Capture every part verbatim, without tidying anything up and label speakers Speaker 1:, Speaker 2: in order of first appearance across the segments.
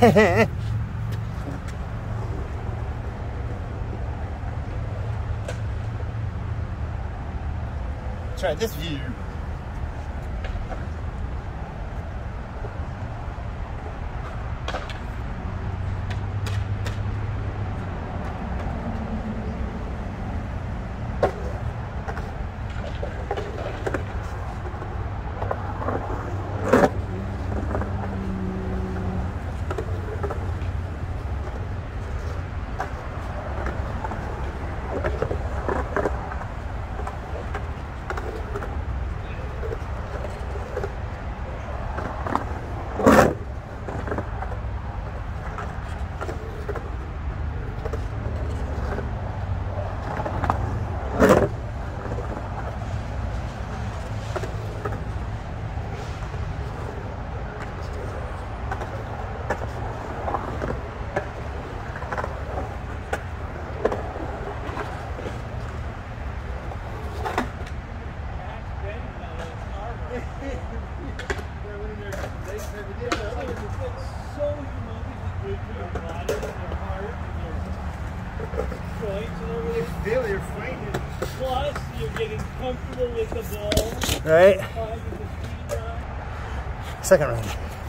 Speaker 1: Try this view.
Speaker 2: Plus, you're getting comfortable with the ball.
Speaker 1: Right? Second round.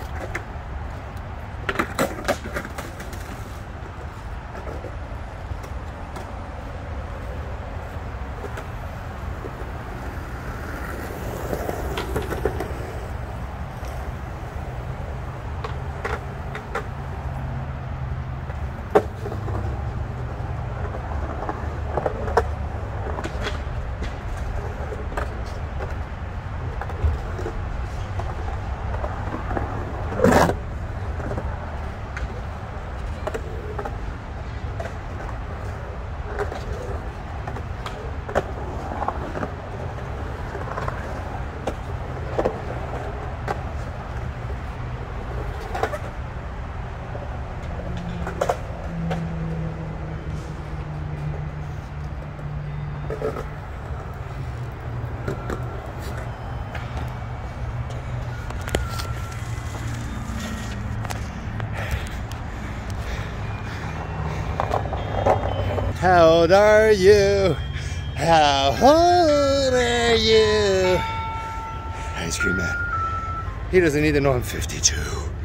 Speaker 1: How old are you? How old are you? Ice cream man. He doesn't need to know I'm fifty-two.